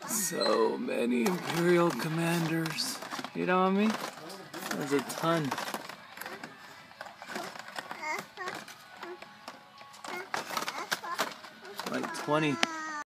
So many Imperial commanders. You know what I mean? There's a ton. Like 20.